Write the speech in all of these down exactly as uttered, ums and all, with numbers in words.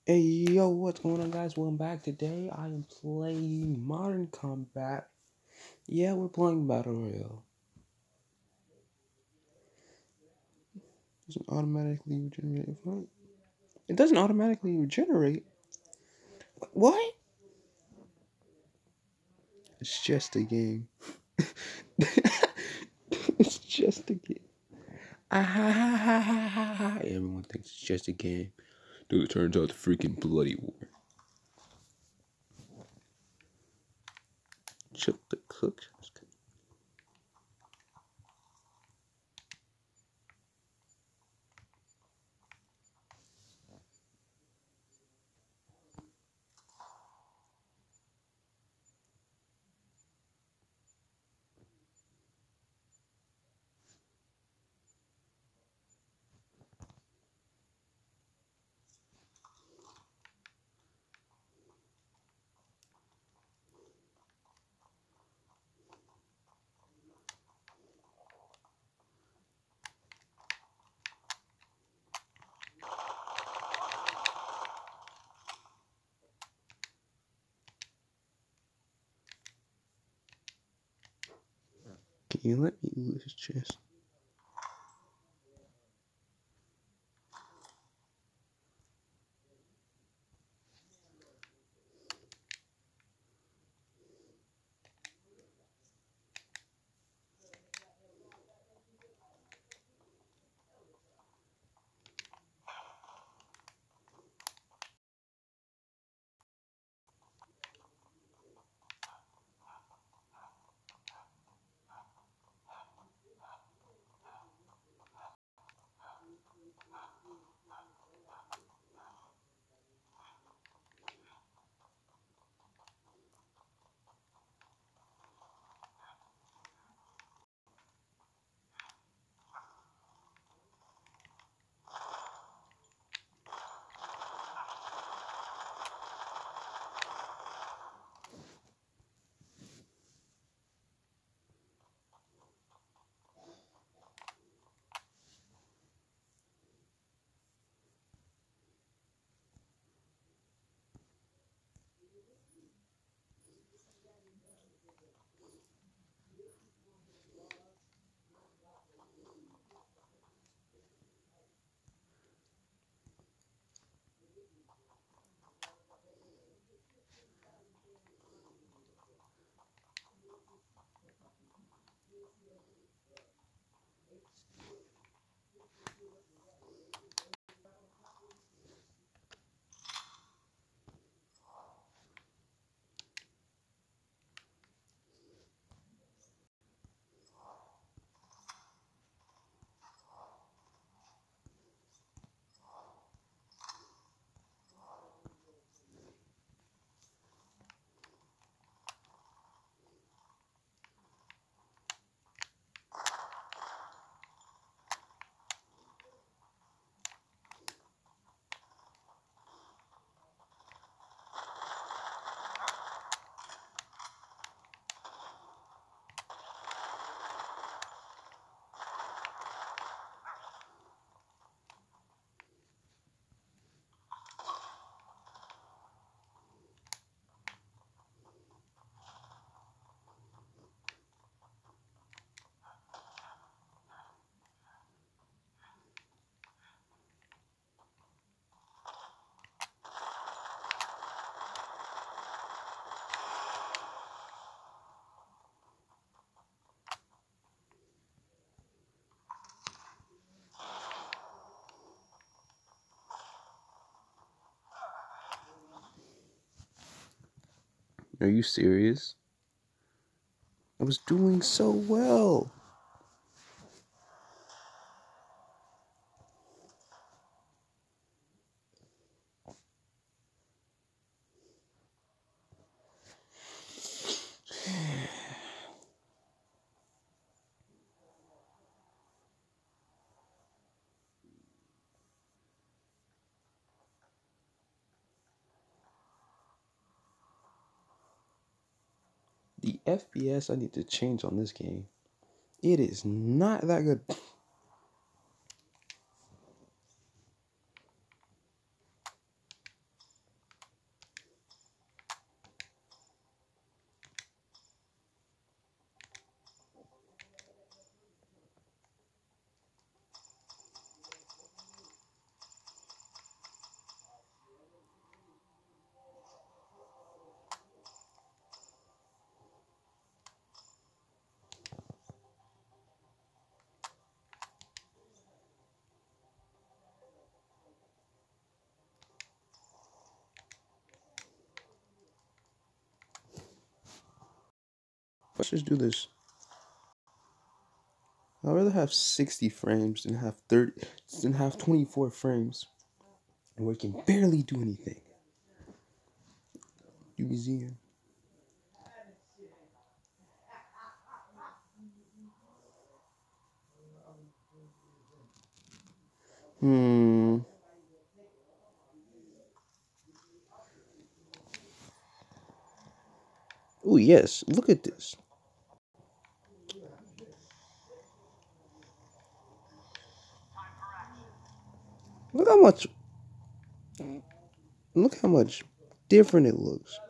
Hey yo, what's going on, guys? Welcome back. Today I am playing Modern Combat. Yeah, we're playing Battle Royale. Doesn't automatically regenerate. It doesn't automatically regenerate. What? It's just a game. It's just a game. Ah, ha, ha, ha, ha, ha, ha. Everyone thinks it's just a game. Dude, it turns out it's freaking bloody war. Chip the cook. Can you let me loot his chest? Are you serious? I was doing so well. The F P S I need to change on this game. It is not that good. Let's just do this. I'd rather have sixty frames than have thirty than have twenty-four frames. And we can barely do anything. U Z. Hmm. Oh yes, look at this. Look how much look how much different it looks.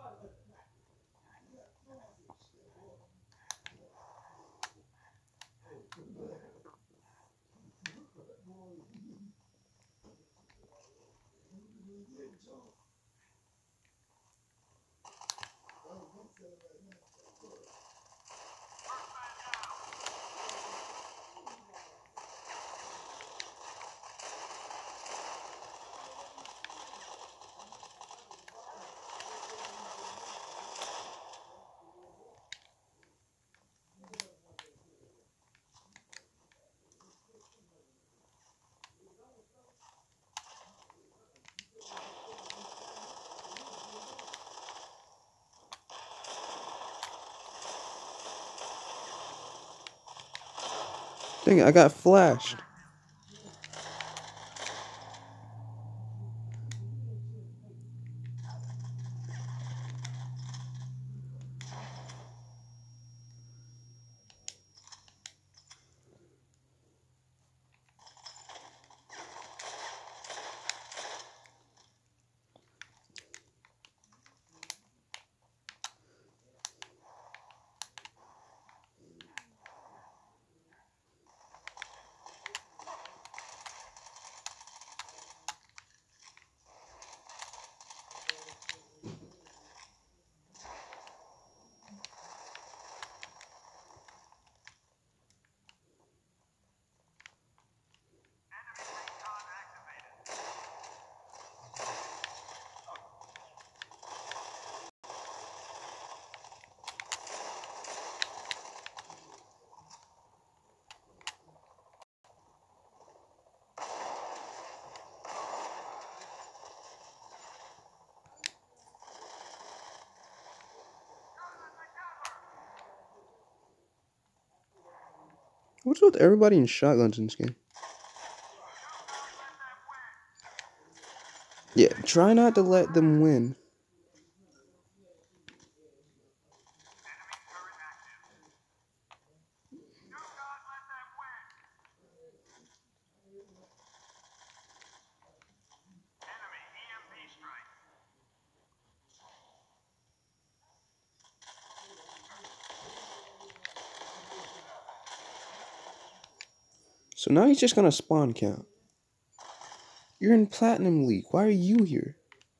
Dang it, I got flashed. What's with everybody in shotguns in this game? Yeah, try not to let them win. So now he's just gonna spawn count. You're in Platinum League. Why are you here?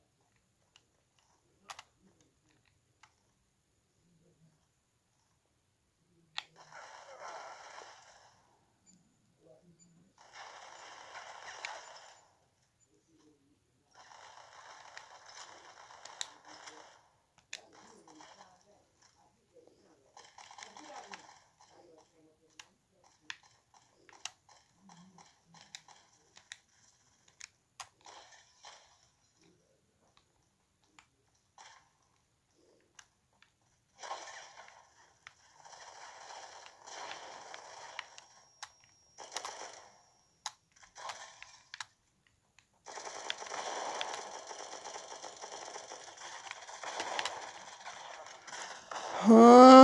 Huh?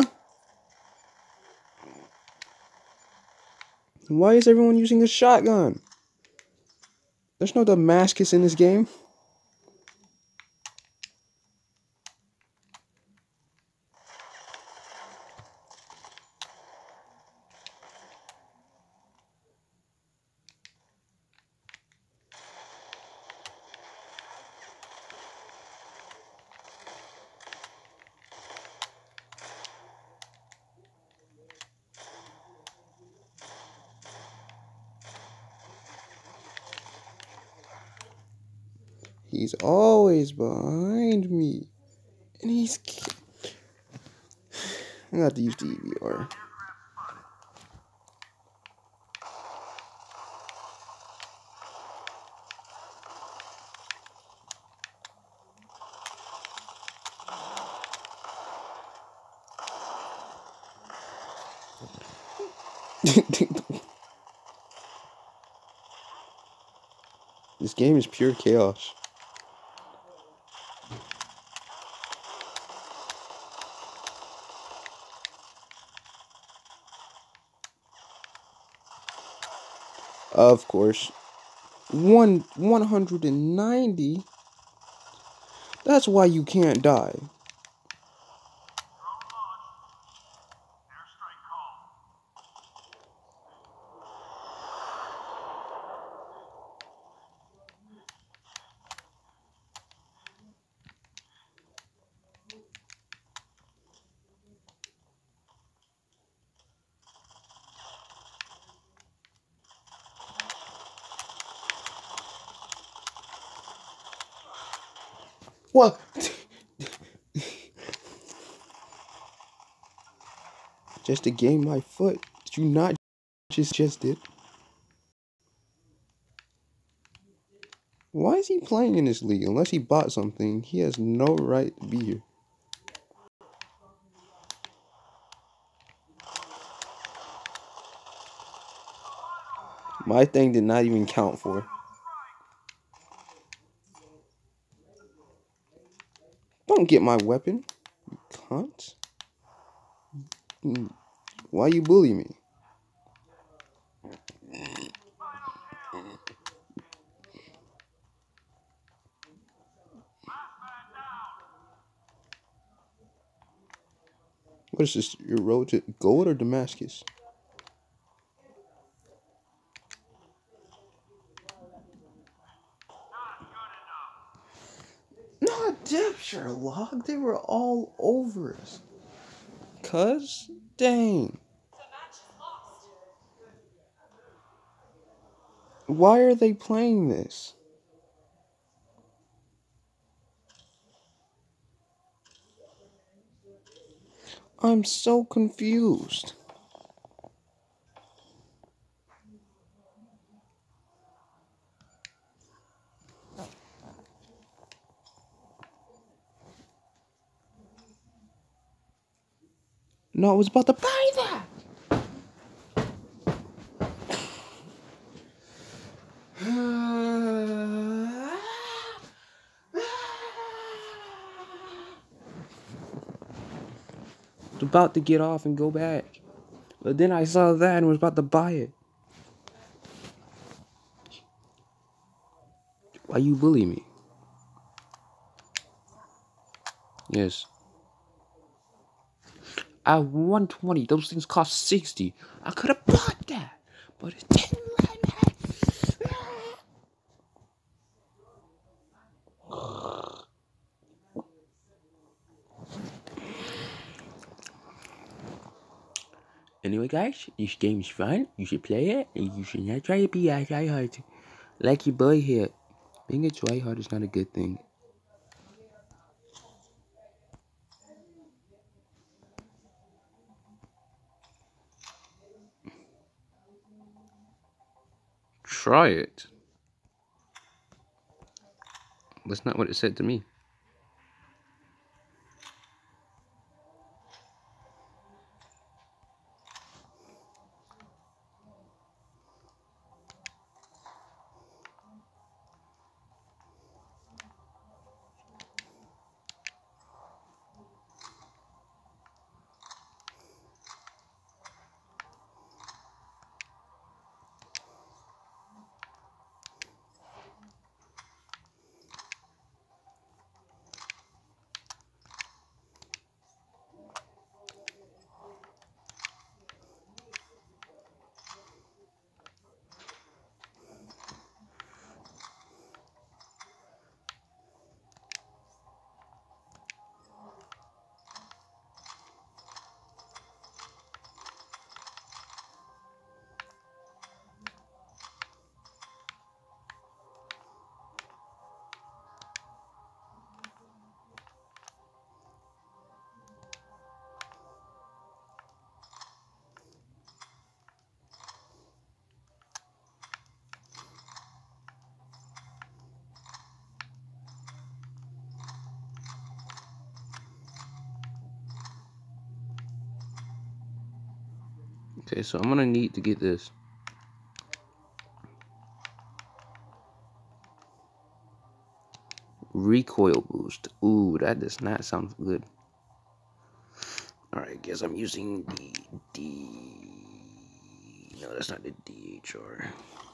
Why is everyone using a shotgun? There's no Damascus in this game. He's always behind me. And he's... I got to use the E V R. This game is pure chaos. Of course. One one hundred ninety. That's why you can't die. What? Just to gain my foot. Did you not just just did? Why is he playing in this league? Unless he bought something, he has no right to be here. My thing did not even count for. Don't get my weapon, you cunt. Why you bully me? What is this? Your road to gold or Damascus? Not dip, Sherlock. They were all over us. Cuz, dang. Why are they playing this? I'm so confused. No, I was about to buy that. I was about to get off and go back. But then I saw that and was about to buy it. Why you bully me? Yes. At one twenty, those things cost sixty. I could have bought that, but it didn't let me. Anyway, guys, this game is fun. You should play it, and you should not try to be a tryhard. Like your boy here. Being a tryhard is not a good thing. Try it. That's not what it said to me. Okay, so I'm gonna need to get this. Recoil boost. Ooh, that does not sound good. Alright, guess I'm using the D. No, that's not the D H R.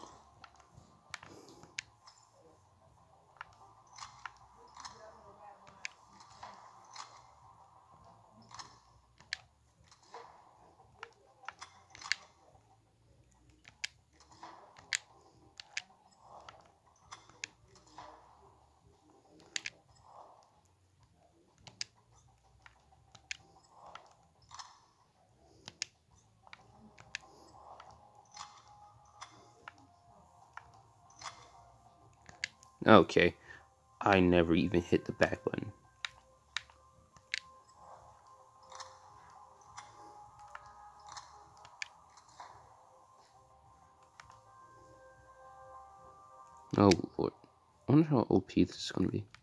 Okay, I never even hit the back button. Oh lord, I wonder how O P this is gonna be.